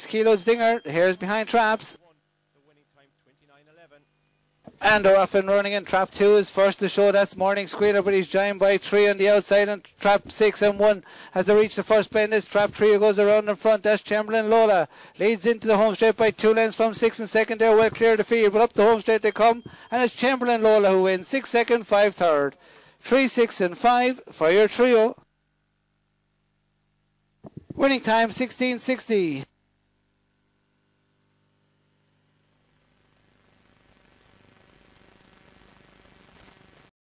Keylog's Dinger. Here's behind traps. And they're off and running in. Trap 2 is first to show. That's Morning Squealer, but he's joined by 3 on the outside. And trap 6 and 1 as they reach the first bend. This trap 3 goes around in front. That's Chamberlain Lola. Leads into the home straight by 2 lengths from 6 and second. They're well clear of the field, but up the home straight they come. And it's Chamberlain Lola who wins 6 second, 5 third. 3, 6 and 5 for your trio. Winning time 16:60.